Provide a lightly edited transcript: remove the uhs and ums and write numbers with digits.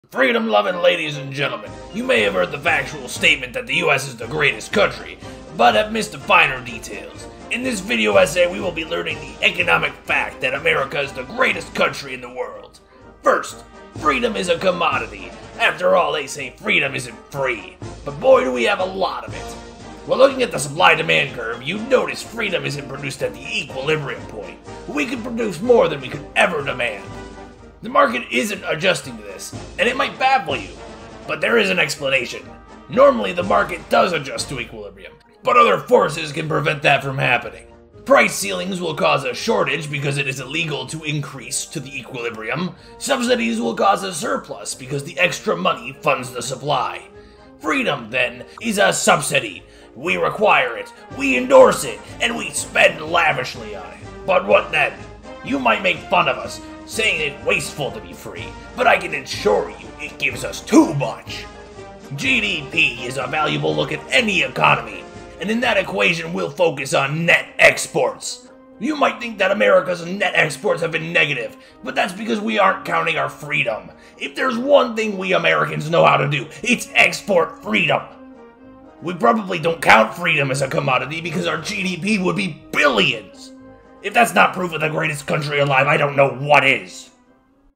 Freedom-loving ladies and gentlemen, you may have heard the factual statement that the US is the greatest country, but have missed the finer details. In this video essay, we will be learning the economic fact that America is the greatest country in the world. First, freedom is a commodity. After all, they say freedom isn't free. But boy, do we have a lot of it. While looking at the supply-demand curve, you notice freedom isn't produced at the equilibrium point. We can produce more than we could ever demand. The market isn't adjusting to this, and it might baffle you, but there is an explanation. Normally, the market does adjust to equilibrium, but other forces can prevent that from happening. Price ceilings will cause a shortage because it is illegal to increase to the equilibrium. Subsidies will cause a surplus because the extra money funds the supply. Freedom, then, is a subsidy. We require it, we endorse it, and we spend lavishly on it. But what then? You might make fun of us, saying it wasteful to be free, but I can assure you it gives us too much. GDP is a valuable look at any economy, and in that equation we'll focus on net exports. You might think that America's net exports have been negative, but that's because we aren't counting our freedom. If there's one thing we Americans know how to do, it's export freedom. We probably don't count freedom as a commodity because our GDP would be billions. If that's not proof of the greatest country alive, I don't know what is.